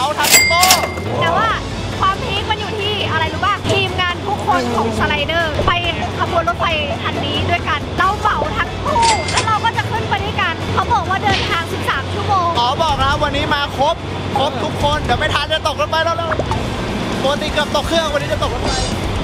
ทำโป้แต่ว่าความพีคมันอยู่ที่อะไรรู้ป่ะทีมงานทุกคนของสไลเดอร์ไปขบวนรถไฟคันนี้ด้วยกันเราเหมาทั้งคู่แล้วเราก็จะขึ้นไปด้วยกันเขาบอกว่าเดินทาง13 ชั่วโมงบอกนะวันนี้มาครบทุกคนเดี๋ยวไม่ทันจะตกรถไฟแล้วปกติเกือบตกเครื่องวันนี้จะตกรถไฟ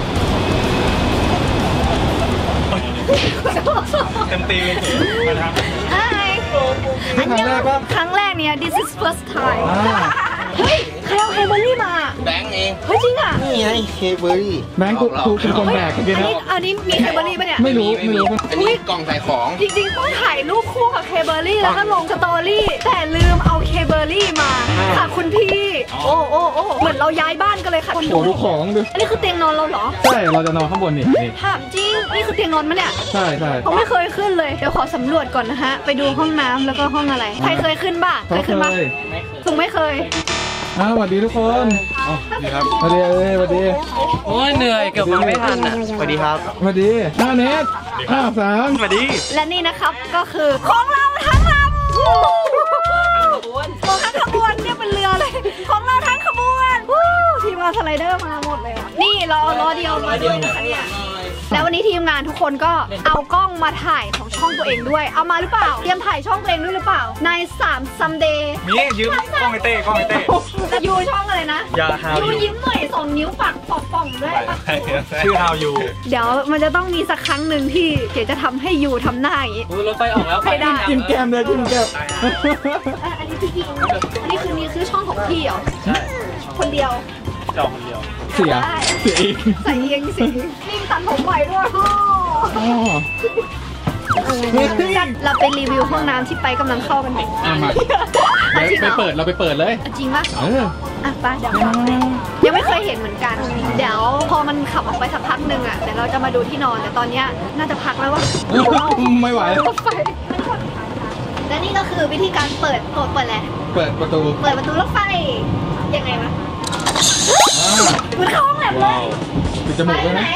เต็มตีเลยนะครับอันนี้ครั้งแรกเนี่ย this is first time เฮ้ยใครเอาเฮเบอรี่มาแบงค์เองเฮ้ยจริงอ่ะนี่ไงเฮเบอรี่แบงค์กูเป็นคนแบกจริงๆอันนี้มีเฮเบอรี่ป่ะเนี่ยไม่รู้อันนี้กล่องใส่ของจริงๆต้องถ่ายรูปคู่กับเฮเบอรี่แล้วก็ลงสตอรี่แต่ลืมเอาเฮเบอรี่มาค่ะคุณพี่โอ้เหมือนเราย้ายบ้านกันเลยค่ะคุณดูของดูอันนี้คือเตียงนอนเราเหรอใช่เราจะนอนข้างบนนี่ถามจริงนี่คือเตียงนอนมั้ยเนี่ยใช่เขาไม่เคยขึ้นเลยเดี๋ยวขอสำรวจก่อนนะฮะไปดูห้องน้ำแล้วก็ห้องอะไรใครเคยขึ้นบ้างเคยขึ้นบ้างถึงไม่เคยสวัสดีทุกคนสวัสดีครับสวัสดีโอ้ยเหนื่อยเกือบมาไม่ทันอ่ะสวัสดีครับสวัสดี5 เนต3 สวัสดีและนี่นะครับก็คือของเราทั้งลำของทั้งขบวนเนี่ยเป็นเรือเลยของเราทั้งขบวนทีมงานสไลเดอร์มาหมดเลยนี่เราเอาล้อเดียวมาด้วยนะคะเนี่ยแล้ววันนี้ทีมงานทุกคนก็เอากล้องมาถ่ายของช่องตัวเองด้วยเอามาหรือเปล่าเตรียมถ่ายช่องตัวเองด้วยหรือเปล่าใน3 Someday นี่ยืมกล้องไอเต้ยูช่องอะไรนะยูยิ้มหน่อย2 นิ้วปากป่องด้วยชื่อ How You เดี๋ยวมันจะต้องมีสักครั้งหนึ่งที่เก๋จะทำให้ยูทำหน้าอย่างนี้รถไฟออกแล้วไปได้จิ้มแก้มเลยจิ้มแก้มอันนี้พี่อันนี้คือช่องของพี่เหรอใช่คนเดียวจองคนเดียวเสียอีกใส่เองสินี่ตัดผมใหม่ด้วยเราไปรีวิวห้องน้ำที่ไปกำลังเข้ากันไหมมาไปเปิดเราไปเปิดเลยจริงปะไปเดี๋ยวยังไม่เคยเห็นเหมือนกันเดี๋ยวพอมันขับออกไปสักพักหนึ่งอ่ะเดี๋ยวเราจะมาดูที่นอนแต่ตอนนี้น่าจะพักแล้ววะไม่ไหวรถไฟและนี่ก็คือวิธีการเปิดอะไรเปิดประตูรถไฟยังไงวะมันเข้าห้องแหลมเลยปิดจมูกเลยนะ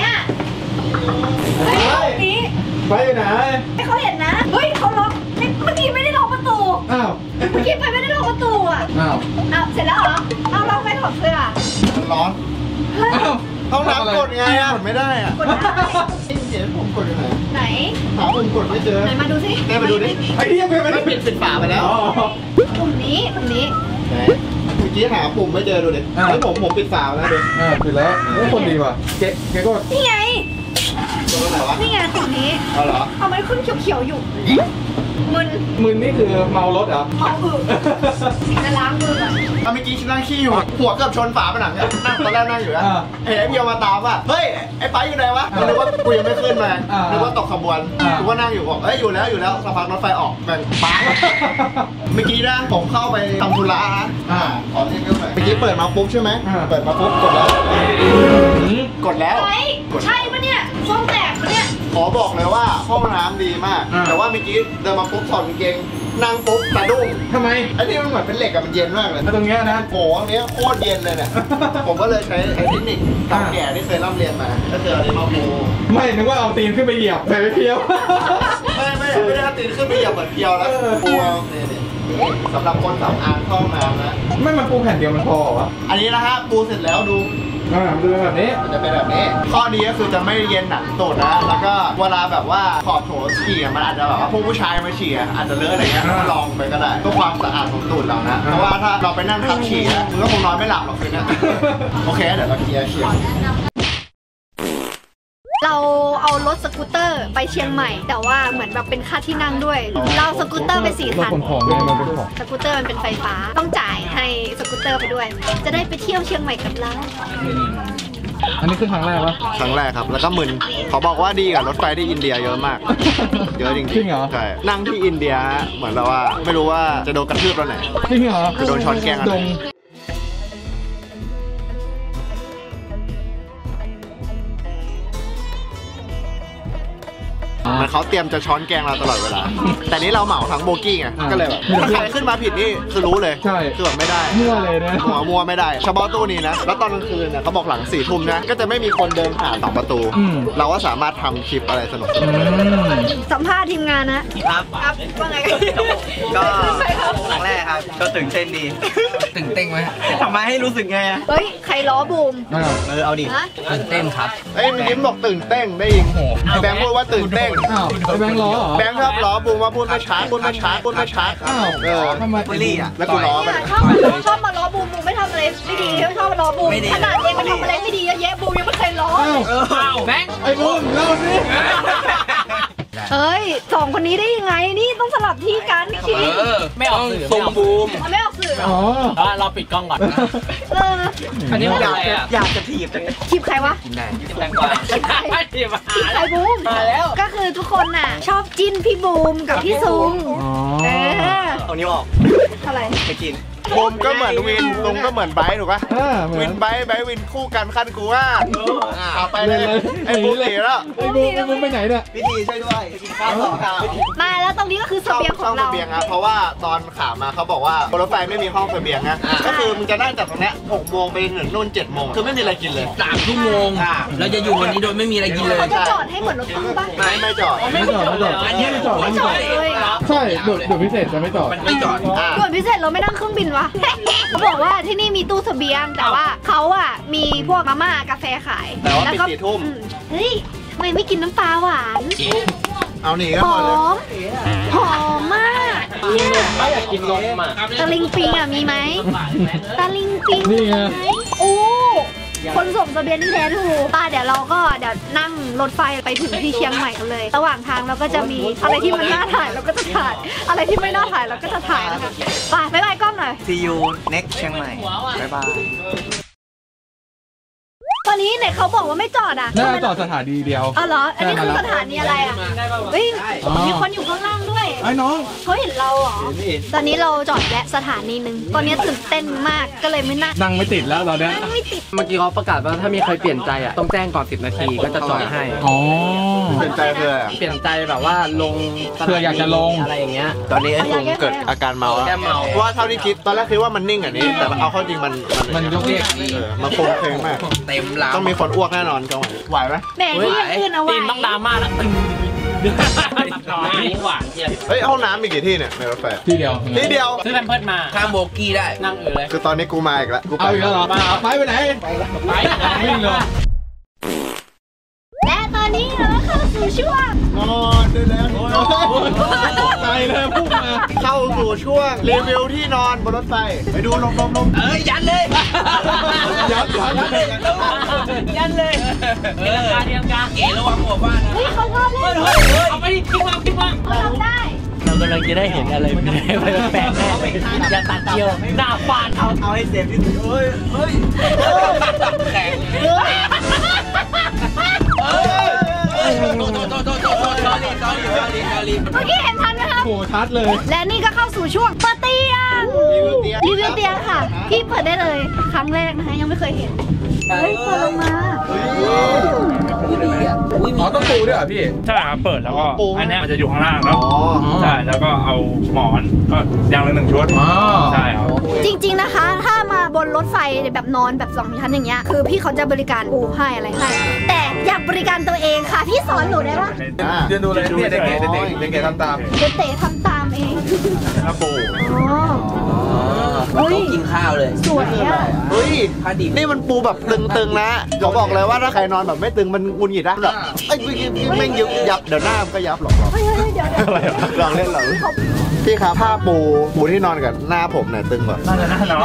ไปไหนให้เขาเห็นนะเฮ้ยเขาล็อกเมื่อกี้ไม่ได้ล็อกประตูเมื่อกี้ไปไม่ได้ล็อกประตูอ่ะเสร็จแล้วเหรอเอาล็อกไม่ถอดเสื้อร้อนห้องน้ำกดไงกดไม่ได้อ่ะกดได้เดี๋ยวผมกดยังไงไหนหาปุ่มกดไม่เจอไหนมาดูสิมาดูดิไอ้ที่ยังไม่ได้ปิดฝาไปแล้วปุ่มนี้เมื่อกี้หาปุ่มไม่เจอดูดิแล้วผมปิดฝาแล้วดูปิดแล้วโอ้คนดีว่ะเก๊ก็นี่ไงตัวไหนวะนี่ไงปุ่มนี้เหรอเอาไว้ขึ้นเขียวๆอยู่มึนนี่คือเมารถเหรอเมาจะล้างมือก่อนเมื่อกี้ฉันนั่งขี้อยู่หัวเกือบชนฝาผนังเนี่ยนั่งตอนแรกนั่งอยู่นะไอ้เพียวมาตามว่าเฮ้ยไอ้ไปอยู่ไหนวะนึกว่ากูยังไม่ขึ้นมานึกว่าตกขบวนกูว่านั่งอยู่บอกอยู่แล้วสักพักรถไฟออกแม่งปังเมื่อกี้นะผมเข้าไปทำธุระขอเรียกเมื่อกี้เปิดมาปุ๊บใช่ไหมเปิดมาปุ๊บกดแล้วใช่ปะเนี่ยช่องแตกปะเนี่ยขอบอกเลยว่าห้องน้ำดีมากแต่ว่าเมื่อกี้เดินมาปุ๊บถอดกางเกงนั่งปุ๊บสะดุ้งทำไมไอ้นี่มันเหมือนเป็นเหล็กกับมันเย็นมากเลยตรงเนี้ยนะโอ้อันนี้โคตรเย็นเลยเนี่ยผมก็เลยใช้เทคนิคตามแก่ที่เคยร่ำเรียนมาก็คือเอามาปูไม่นึกว่าเอาตีนขึ้นไปเหยียบไปเพียวไม่ได้เอาตีนขึ้นไปเหยียบเหมือนเพียวแล้วปูสำหรับคนสำอางเข้าห้องน้ำนะไม่มันปูแผ่นเดียวมันพอวะอันนี้นะฮะปูเสร็จแล้วดูดูแบบนี้มันจะเป็นแบบนี้ข้อดีก็คือจะไม่เย็นหนักตูดนะแล้วก็เวลาแบบว่าขอบโถฉี่มันอาจจะแบบว่าพวกผู้ชายมาฉี่อาจจะเลอะอะไรเงี้ยลองไปก็ได้เพื่อความสะอาดของตูดเรานะเพราะว่าถ้าเราไปนั่งทับฉี่มึงก็คงนอนไม่หลับหรอกคืนนี้โอเคเดี๋ยวเราเคลียร์เราเอารถสกูตเตอร์ไปเชียงใหม่แต่ว่าเหมือนแบบเป็นค่าที่นั่งด้วยเราสกูตเตอร์ไป4 คันสกูตเตอร์มันเป็นไฟฟ้าต้องจ่ายให้สกูตเตอร์ไปด้วยจะได้ไปเที่ยวเชียงใหม่กับเราอันนี้คือครั้งแรกวะครั้งแรกครับแล้วก็มึนเขาบอกว่าดีกับรถไฟที่อินเดียเยอะมากเยอะจริงเหรอใช่นั่งที่อินเดียเหมือนแบบว่าไม่รู้ว่าจะโดนกระทืบตอนไหนจริงเหรอจะโดนช้อนแกงอะไรมันเขาเตรียมจะช้อนแกงเราตลอดเวลาแต่นี้เราเหมาทั้งโบกี้ไงก็เลยแบบถ้าใครขึ้นมาผิดนี่คือรู้เลยคือแบบไม่ได้มั่วเลยนะมัวไม่ได้เฉพาะตู้นี้นะแล้วตอนกลางคืนเนี่ยเขาบอกหลัง4 ทุ่มนะก็จะไม่มีคนเดินผ่าน2 ประตู เราก็สามารถทำคลิปอะไรสนุกสัมภาษณ์ทีมงานนะครับว่าไงกันก็ครั้งแรกครับก็ตื่นเต้นดีตื่นเต้นไหมทำไมให้รู้สึกไงอะเฮ้ยใครล้อบูมเอาดิฮะตื่นเต้นครับเอ้ยมันยิ้มบอกตื่นเต้นได้ยินไอ้แบงค์พูดว่าตื่นเต้นอ้าวไอ้แบงค์ล้อเหรอแบงค์ชอบล้อบูมว่าพูดไม่ชัดพูดไม่ชัดพูดไม่ชัดอ้าว ทำไมบุลลี่อ่ะแล้วกูล้อไปเนี่ยชอบมาล้อบูมบูมไม่ทำอะไรไม่ดีชอบมาล้อบูมขนาดเองมันทำอะไรไม่ดีเยอะแยะบูมยังไม่เคยล้ออ้าวแบงค์ไอ้บุ้มเล่าสิเฮ้ย2 คนนี้ได้ยังไงนี่ต้องสลับที่กันคิดไม่ออกสื่อทรงบูมไม่ออกสื่ออ๋อเราปิดกล้องก่อนเอออันนี้มันอะไรอ่ะอยากจะถีบจังคลิปใครวะแตงกวาไม่ถีบมาคลิปใครบูมก็คือทุกคนน่ะ ชอบจิ้นพี่บูมกับพี่ซุงอ๋อเอานิ้วออกอะไรไปกินบูมก็เหมือนวินลุงก็เหมือนไบร์ทถูกปะเหมืวิอนนไบร์ทวินคู่กันขั้นกูว่าเอาไปเลยไอ้บูมหนีแล้วไอ้บุ้มไปไหนเนี่ยวิธีช่วยด้วยไปกินข้าว2 ข้าวมาแล้วตรงนี้ก็คือเสบียงของเสเราบียงอะเพราะว่าตอนข่าวมาเขาบอกว่าบนรถไฟไม่มีห้องเสบียงนะก็คือมึงจะนั่งจากตรงเนี้ย6 โมงไปถึงนู่น7 โมงคือไม่มีอะไรกินเลย 3 ชั่วโมงเราจะอยู่วันนี้โดยไม่มีอะไรกินเลยเขาจะจอดให้เหมือนรถตู้ป่ะไม่จอดไม่จอดอันนี้ไม่จอดไม่จอดเลยใช่ด่วนพิเศษจะไม่จอดไม่จอดด่วนพิเศษเราไม่นั่งเครื่องบินวะ เขาบอกว่าที่นี่มีตู้เสบียงแต่ว่าเขาอ่ะมีพวกมาม่ากาแฟขายแต่ว่าปิด4 ทุ่มเฮ้ยทำไมไม่กินน้ำปลาหวานเอาหนีก็หพออเลยมหอมมากเนี่ยไม่อยากกินนมอ่ะตะลิงปิงอ่ะมีไหมตะลิงปิงนี่ไงไหมโอ้คนส่งเสบียงที่แท้ถูกป้าเดี๋ยวเราก็เดี๋ยวนั่งรถไฟไปถึงที่เชียงใหม่กันเลย ระหว่างทางเราก็จะมีอะไรที่มันน่าถ่ายเราก็จะถ่าย อะไรที่ไม่น่าถ่ายเราก็จะถ่ายนะคะไปบ๊ายบายกล้องหน่อย See you next เชียงใหม่บ๊ายบายตอนนี้ไหนเขาบอกว่าไม่จอดอ่ะน่าจะจอดสถานีเดียวอ๋อเหรอ อันนี้คือสถานีอะไรอ่ะ เฮ้ย มีคนอยู่ข้างล่างด้วยไอ้น้องเขาเห็นเราเหรอ ตอนนี้เราจอดแวะสถานีหนึ่ง ตอนนี้ตื่นเต้นมาก ก็เลยไม่นั่งนั่งไม่ติดแล้วตอนเนี้ยไม่ติดเมื่อกี้เขาประกาศว่าถ้ามีใครเปลี่ยนใจอ่ะต้องแจ้งก่อน10 นาทีก็จะจอดให้อ๋อเป็นใจคืออะไรอะเปลี่ยนใจแบบว่าลงเผื่ออยากจะลงอะไรอย่างเงี้ยตอนนี้ไอ้ผมเกิดอาการเมาแล้วแก้เมาเพราะว่าเท่าที่คิดตอนแรกคิดว่ามันนิ่งอ่ะนี้แต่เอาเข้าจริงมันยกเยกมันโคงเพลงมากเต็มลำต้องมีคนอ้วกแน่นอนจังหวะไหวไหมแหมที่ยังอื่นเอาไว้ตีนต้องดราม่าแล้วหวานเจี๊ยบเฮ้ยห้องน้ำมีกี่ที่เนี่ยในรถไฟที่เดียวที่เดียวซื้อแพมเพิร์ดมาข้ามโบกี้ได้นั่งเลยคือตอนนี้กูมาอีกแล้วกูไปเอาอีกแล้วเหรอไปไหนไปวิ่งเลยและตอนนี้เราก็เข้าสู่ช่วงนอนได้แล้วใจเลยพุ่งมาเข้าสู่ช่วงรีวิวที่นอนบนรถไฟไปดูลมเอ้ยยันเลยยัดยันเลยเดียงกาเดียงกาเก๋ระวังหัวบ้านนะเฮ้ยเขาชอบเล่นเอาไปดิทิ้งวางทิ้งวางเขาทำได้เรากำลังจะได้เห็นอะไรแปลกๆแน่เลยอย่าตัดเดียวหน้าฟาดเอาให้เซฟที่สุดเฮ้ยแข็งโทษเมื่อกี้เห็นทันไหมครับโหชัดเลยและนี่ก็เข้าสู่ช่วงเปิดเตียง รีวิวเตียงค่ะ พี่เปิดได้เลย ครั้งแรกนะคะยังไม่เคยเห็น เฮ้ยเปิดลงมาอ๋อต้องปูด้วยเหรอพี่ใช่ครับเปิดแล้วก็อันเนี้ยมันจะอยู่ข้างล่างแล้วอ๋อใช่แล้วก็เอาหมอนก็อย่างละ1 ชุดอ๋อใช่ครับจริงๆนะคะ ถ้ามาบนรถไฟแบบนอนแบบ2 ชั้นอย่างเงี้ยคือพี่เขาจะบริการปูให้อะไรให้ แต่อยากบริการตัวเองค่ะ พี่สอนหนูได้ปะเดี๋ยวดูเลยเนี่ยเด็กๆทำตามเดี๋ยวเตะทำตามเองครับปูอ๋อเฮ้ยกินข้าวเลยสวยอ่ะเฮ้ยนี่มันปูแบบตึงๆนะเขาบอกเลยว่าถ้าใครนอนแบบไม่ตึงมันงุนหงิดนะแบบเอ้ยแม่งยับเดี๋ยวหน้ามันก็ยับหรอกเฮ้ยเดี๋ยวลองเล่นหรอพี่ครับผ้าปูที่นอนกับหน้าผมเนี่ยตึงกว่าน่าจะน่าน้อง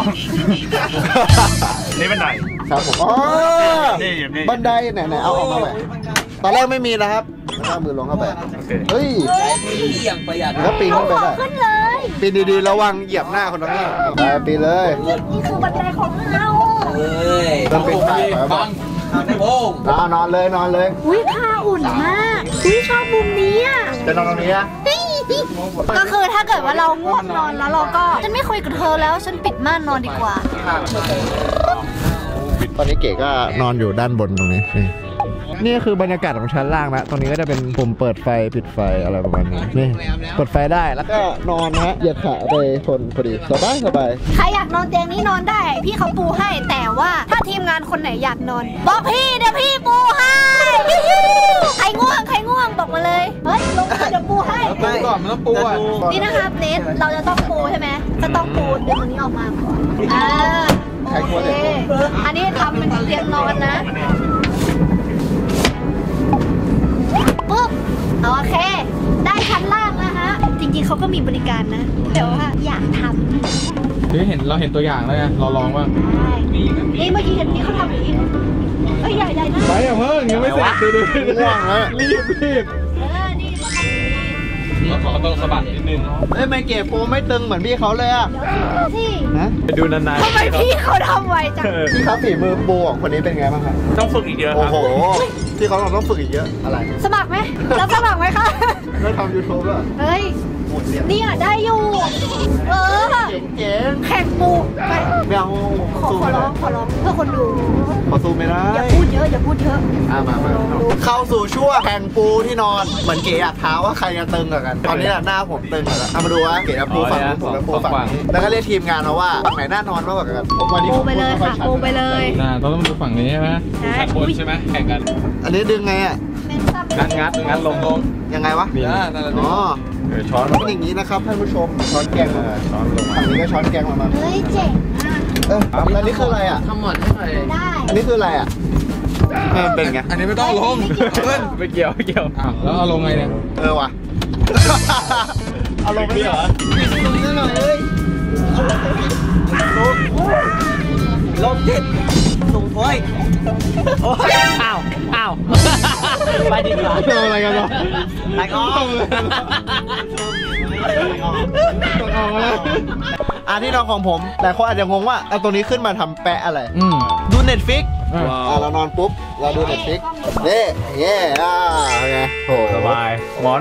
นี่เป็นไหนครับผมอ๋อนี่อยู่นี่บันไดไหนๆเอาออกมาไปตอนแรกไม่มีนะครับแล้วก็มือลงเข้าไปโอเคเฮ้ยอย่างประหยัดแล้วปีนเอาขึ้นขไปองได้ขึ้นเลยปีนดีๆระวังเหยียบหน้าคนข้างหน้าไปปีนเลยนี่คือบันไดของเราเอ้ยต้องเป็นสายไปบ้างโป้งนอนเลยนอนเลยอุ้ยผ้าอุ่นมากอุ้ยชอบมุมนี้อ่ะจะนอนตรงนี้นะก็คือถ้าเกิดว่าเราง่วงนอนแล้วเราก็ฉันไม่คุยกับเธอแล้วฉันปิดม่านนอนดีกว่าตอนนี้เก๋ก็นอนอยู่ด้านบนตรงนี้นี่นี่คือบรรยากาศของชั้นล่างนะตรงนี้ก็จะเป็นปุ่มเปิดไฟปิดไฟอะไรประมาณนี้นี่เปิดไฟได้แล้วก็นอนนะเหยียดขาไปทนพอดีสบายสบายใครอยากนอนเตียงนี้นอนได้ พี่เขาปูให้แต่ว่าถ้าทีมงานคนไหนอยากนอน บอกพี่เดี๋ยวพี่ปูให้ใครง่วงบอกมาเลยเฮ้ยลงมาเดี๋ยวปูให้ปูก่อนมันต้องปูอ่ะนี่นะครับเนทเราจะต้องปูใช่ไหมจะต้องปูดึงอันนี้ออกมาก่อนโอเคอันนี้ทำเป็นเตียงนอนนะปุ๊บโอเคได้ชั้นล่างนะฮะจริงๆเขาก็มีบริการนะแต่ว่าอยากทำเราเห็นตัวอย่างแล้วไงเราลองว่านี่เมื่อกี้เห็นพี่เขาทำอย่างนี้เฮ้ยใหญ่ๆนะไปอย่าเพิ่งยังไม่เสร็จดูง่วงแล้วรีบนี่เราทำอย่างนี้เราขอต้องสะบัดนิดนึงเอ้ยไม่เก็บปูไม่ตึงเหมือนพี่เขาเลยอะเดี๋ยวสินะไปดูนานทำไมพี่เขาทำไวจังพี่ครับฝีมือปูของคนนี้เป็นไงบ้างครับต้องฝึกอีกเยอะคโอ้รับโหพี่เขาต้องฝึกอีกเยอะอะไรสมัครไหมรับสมัครไหมคะแล้วทำยูทูบอ่ะเฮ้ยหมดเรียนเนี่ยได้อยู่เออเจ๋งแข่งปูไปไม่เอาขอร้องเพื่อคนดูขอซูมไม่ได้อย่าพูดเยอะอย่าพูดเยอะมาเข้าสู่ช่วงแข่งปูที่นอนเหมือนเก๋อยากท้าว่าใครจะตึงกว่ากันตอนนี้หน้าผมตึงแล้วเอามาดูว่าเก๋จะปูฝั่งนู้นผมจะปูฝั่งนี้แล้วก็เรียกทีมงานมาว่าฝั่งไหนหน้านอนมากกว่ากันวันนี้ปูไปเลยค่ะปูไปเลยต้องดูฝั่งนี้ใช่ไหมใช่บนใช่ไหมแข่งกันอันนี้ดึงไงอ่ะเป็นซับงัดลงยังไงวะนี่นั่นแหละอ๋อช้อนเป็นอย่างนี้นะครับท่านผู้ชมช้อนแกงมาช้อนลงฝั่งนี้ก็ช้อนแกงมาเฮ้ยเจ๋งอ่ะแล้วนี่คืออะไรอ่ะได้อันนี้คืออะไรอ่ะมันเป็นไงอันนี้ไม่ต้องลงไม่เกี่ยวแล้วเอาลงไงเนี่ยเออว่ะเอาลงไปเหรอลงนิดหน่อยเลยลมติดสูงโอ้ยอ้าวไปดีกว่าเอาอะไรกันวะไหลออกต้องเอาแล้วที่นอนของผมหลายคนอาจจะงงว่าเอาตัวนี้ขึ้นมาทำแปะอะไร ดู Netflix เรานอนปุ๊บเราดู Netflix นี่เย่ไงโหสบายหมอน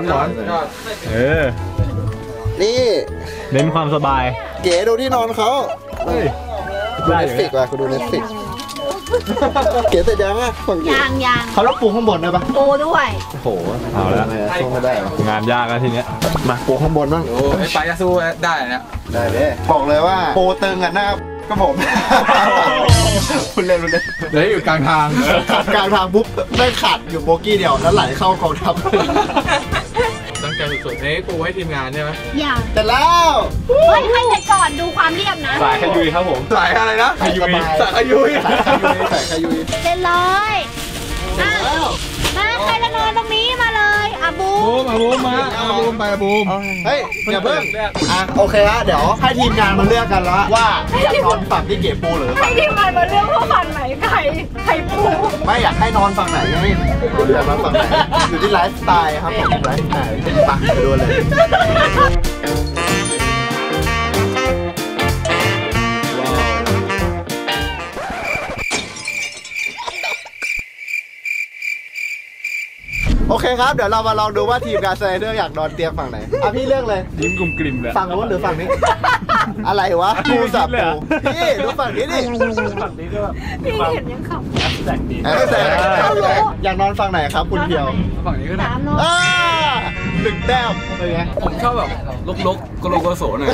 นี่เน้นความสบายเก๋ดูที่นอนเขาดู Netflix ว่ะคุณดู Netflix เก๋เสร็จยังอ่ะฝั่งเก๋ยางเขาต้องปูข้างบนได้ปะปูด้วยโอ้โหเอาแล้วช่วงไม่ได้งานยากแล้วทีเนี้ยมาปูข้างบนบ้างโอ้ไอ้ไปจะสู้ได้เนี่ยได้เลยบอกเลยว่าปูตึงอ่ะหน้าก็ผมคุณเล่นเดี๋ยวอยู่กลางทางกลางทางปุ๊บไม่ขาดอยู่โบกี้เดียวแล้วไหลเข้ากองทัพตั้งใจสุดๆนี่ปูให้ทีมงานใช่ไหมอย่างเสร็จแล้วเฮ้ยให้เสร็จก่อนดูความเรียบนะสายขยุยครับผมสายอะไรนะสายยุยสายขยุยสายขยุยเสร็จเลยมาใครจะนอนตรงนี้มาเลยอ่ะบูบูมมาบูมไปบูมเฮ้ยอย่าเพิ่งโอเคฮะเดี๋ยวให้ทีมงานมาเลือกกันแล้วว่าอยากนอนฝั่งที่เก๋ปูหรือให้ทีมงานมาเลือกว่าฝั่งไหนใครปูไม่อยากให้นอนฝั่งไหนไงเลือกมาฝั่งไหนอยู่ที่ไลฟ์สไตล์ครับผมไลฟ์สไตล์ไปดูเลยโอเคครับเดี๋ยวเรามาลองดูว่าทีมการสไลเดอร์อยากนอนเตียงฝั่งไหนพี่เลือกเลยยิ้มกลุ่มกลิ่มเลยฝั่งนู้นหรือฝั่งนี้ อะไรวะปูสับปูพี่ดูฝั่งนี้ดิฝั่งนี้ก็พี่เห็นยังขำแสกดีอยากนอนฝั่งไหนครับคุณเพียวฝั่งนี้ก็ได้สามนอนหนึ่งแต้มเป็นไงผมชอบแบบลกๆโกโลโกโสหน่อย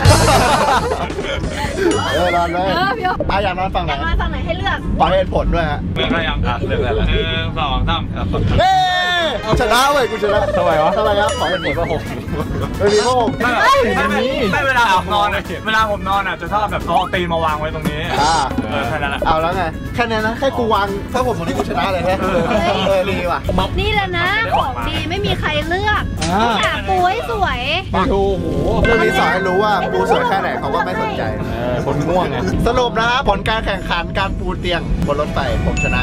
นอนเลยพี่โออยากนอนฝั่งไหนอยากนอนฝั่งไหนให้เลือกฟังเหตุผลด้วยฮะเลือกได้ยังเลือกได้แล้ว1 2 3 เฮ้ชนะเว้ยกูชนะทำไมวะทำไมครับขอเหตุผลว่าผมไม่มีว่าผมไม่เวลาผมนอนเวลาผมนอนอ่ะจะชอบแบบเอาตีนมาวางไว้ตรงนี้แค่นั้นแหละเอาแล้วไงแค่นี้นะแค่กูวางถ้าผมตรงนี้กูชนะเลยแค่ดีว่ะนี่แหละนะของดีไม่มีใครเลือกหาปูให้สวยโอ้โหเรื่องนี้สอนให้รู้ว่าปูสวยแค่ไหนเขาก็ไม่สนใจคนง่วงไงสรุปนะครับผลการแข่งขันการปูเตียงบนรถไฟผมชนะ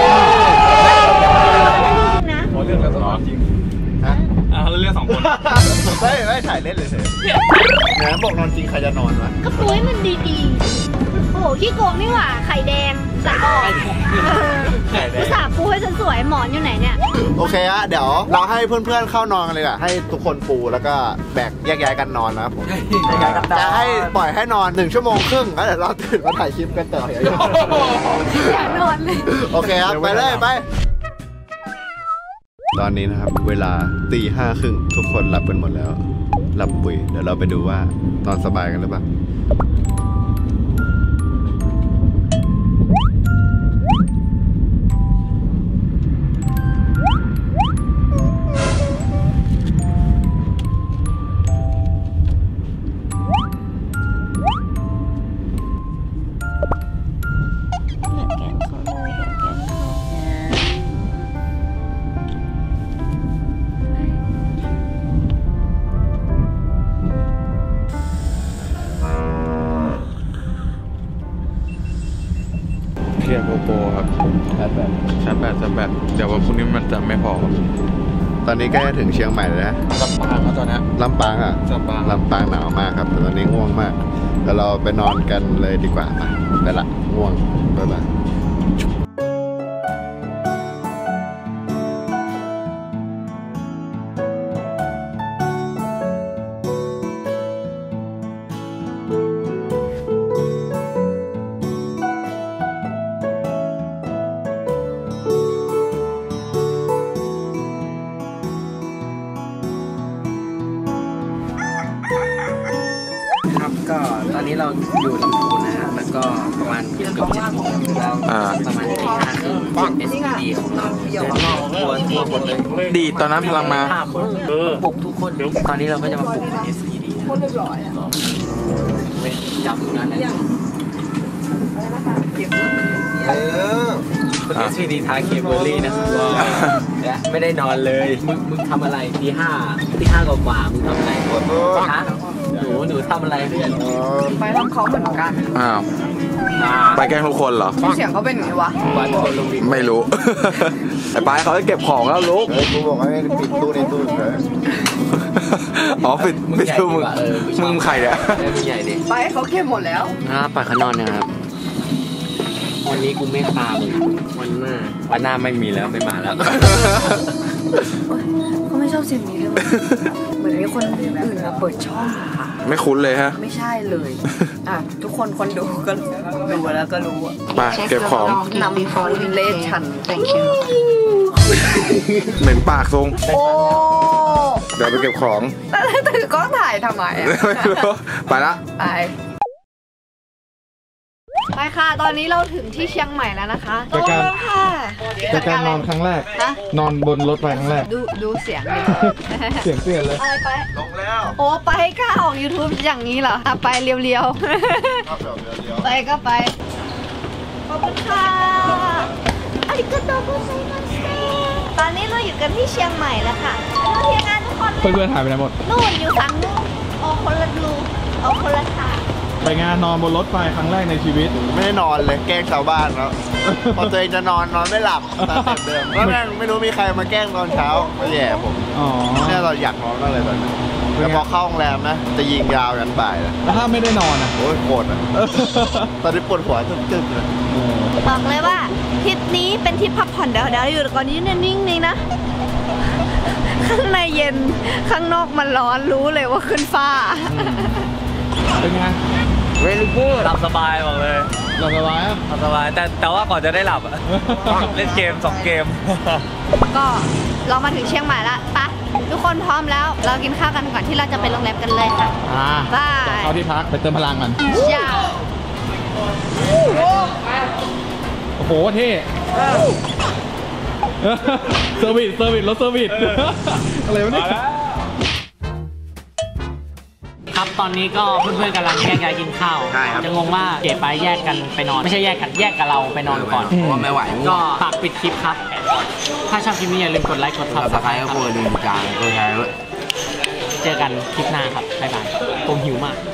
นะเรื่องแล้วจริงฮะเราเลือก2 คนไม่ถ่ายเล่นเลยเถอะนะบอกนอนจริงใครจะนอนวะก็ปูให้มันดีๆโอ้โหขี้โกงนี่หว่าไข่แดงสัตว์อ่อนอุตส่าห์ปูให้ฉันสวยหมอนอยู่ไหนเนี่ยโอเคฮะเดี๋ยวเราให้เพื่อนๆเข้านอนกันเลยอ่ะให้ทุกคนปูแล้วก็แบกแยกย้ายกันนอนนะครับผมจะให้ปล่อยให้นอน1 ชั่วโมงครึ่งแล้วเดี๋ยวเราตื่นมาถ่ายคลิปกันต่ออยากนอนเลยโอเคครับไปเลยไปตอนนี้นะครับเวลาตี 5:30ทุกคนหลับกันหมดแล้วหลับปุ๋ยเดี๋ยวเราไปดูว่านอนสบายกันหรือเปล่าเคลียร์โกโปรครับชาร์จแบตเดี๋ยววันพรุ่งนี้มันจะไม่พอตอนนี้ใกล้จะถึงเชียงใหม่แล้วนะลำปางแล้วตอนนี้ลำปางอ่ะลำปางลำปางหนาวมากครับแต่ตอนนี้ง่วงมากเดี๋ยวเราไปนอนกันเลยดีกว่าไปละง่วงบ๊ายบายครับก็ตอนนี้เราอยู่ลำพูนนะฮะแล้วก็ประมาณเกือบ7 โมงแล้วประมาณตี 5 SPD ของเราเดินรอบทัวร์หมดเลยดีตอนนั้นพลังมาปลุกทุกคนตอนนี้เราก็จะมาปลุก SPD คนเรียบร้อยไม่จำอยู่นั่นแหละคุณ SPD ทาเคเบิลลี่นะครับและไม่ได้นอนเลยมึงทำอะไรตี 5 กว่ามึงทำอะไรฮะหนูทำอะไรเพื่อนไปทำเขาเหมือนกันอ้าวไปแกล้งทุกคนเหรอเสียงเขาเป็นอย่างนี้วะวันคนลงดินไม่รู้ ไอ้ปายเขาจะเก็บของแล้วลูกเฮ้ยกูบอกให้ปิดตู้ในตู้เลยอ๋อปิดตู้มึงใครเนี่ยมึงใหญ่ดิไปเขาเก็บหมดแล้วปล่อยเขานอนนะครับวันนี้กูไม่พามึงวันหน้าไม่มีแล้วไม่มาแล้วเขาไม่ชอบเสียงนี้เลยเหมือนมีคนอื่นมาเปิดช่องค่ะไม่คุ้นเลยฮะไม่ใช่เลยอ่ะทุกคนดูก็ดูแล้วก็รู้อะไปเก็บของนำเขาเลขฉัน thank you เหม็นปากทรงโอ้เดี๋ยวไปเก็บของแล้วถือกล้องถ่ายทำไมอะไม่รู้ไปละไปค่ะตอนนี้เราถึงที่เชียงใหม่แล้วนะคะจากการโอ้ค่ะจากการนอนครั้งแรกฮะนอนบนรถไฟครั้งแรกดูเสียงดิเสียงเปลี่ยนเลยไปลงแล้วโอ้ไปกล้าออก YouTube อย่างนี้เหรอไปเรียวชอบแบบเลี้ยวๆ ไปก็ไป ขอบคุณค่ะอาริกาโตโกไซมัสเตตอนนี้เราอยู่กันที่เชียงใหม่แล้วค่ะเราเที่ยวงานทุกคนเพื่อนๆหายไปไหนหมดนู่นอยู่ฝั่งนู้นเอาคนละดูเอาคนละทางไปงานนอนบนรถไฟครั้งแรกในชีวิต อ๋อเนี่ยเราอยากนอนมากเลยตอนนี้แต่พอเข้าโรงแรมนะจะยิงยาวยันบ่ายเลยแล้วถ้าไม่ได้นอนอ่ะโอ้ยโกรธอ่ะตอนนี้ปวดหัวตึ๊บๆเลยบอกเลยว่าทริปนี้เป็นทริปพักผ่อนเดี๋ยวอยู่ก่อนนี้นิ่งๆนะ ข้างในเย็นข้างนอกมันร้อนรู้เลยว่าขึ้นฟ้าเป็นไงหลับสบายบอกเลยหลับสบายอ่ะหลับสบายแต่ว่าก่อนจะได้หลับอะเล่นเกม 2 เกมก็เรามาถึงเชียงใหม่ละปะทุกคนพร้อมแล้ว เรากินข้าวกันก่อนที่เราจะไปโรงแรมกันเลยค่ะ บายเข้าที่พักไปเติมพลังกันจ้าโอ้โหเท่เซอร์วิสรถเซอร์วิสอะไรวะเนี่ยครับตอนนี้ก็เพื่อนๆกำลังแยกย้ายกินข้าวจะงงว่าเก๋ไปแยกกันไปนอน ไม่ใช่แยกกันแยกกับเราไปนอนก่อนเพราะว่าไม่ไหวก็ฝากปิดคลิปครับ ถ้าชอบคลิปนี้อย่าลืมกดไลค์กดซับสไครต์ครับเจอกันคลิปหน้าครับบ๊ายบายผมหิวมาก